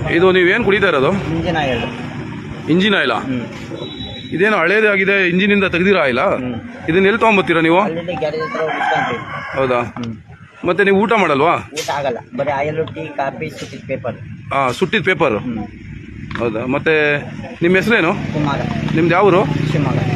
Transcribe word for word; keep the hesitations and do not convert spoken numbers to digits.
ಇದು ನೀವೇನು ಕುಡಿತಾ ಇರೋದು? Engine oil. Engine oil? ಇದೇನು ಹಳೇದೇ ಆಗಿದೆ, ಇಂಜಿನಿಂದ ತೆಗ್ದಿರೋ ಆಯಿಲ? ಇದನ್ನ ಎಲ್ಲಿ ತೊಗೊಂಬತ್ತೀರಾ ನೀವು? ಹೌದಾ? ಮತ್ತೆ ನೀವು ಊಟ ಮಾಡಲ್ವಾ? ಊಟ ಆಗಲ್ಲ, ಬರೀ ಆಯಿಲ್, ಟೀ, ಕಾಫಿ, ಸುಟ್ಟಿದ ಪೇಪರ್. ಹಾಂ, ಸುಟ್ಟಿದ ಪೇಪರ್. ಹೌದಾ? ಮತ್ತೆ ನಿಮ್ಮ ಹೆಸರೇನು? ಕುಮಾರ. ನಿಮ್ದು ಯಾವ ಊರು? ಶಿವಮೊಗ್ಗ.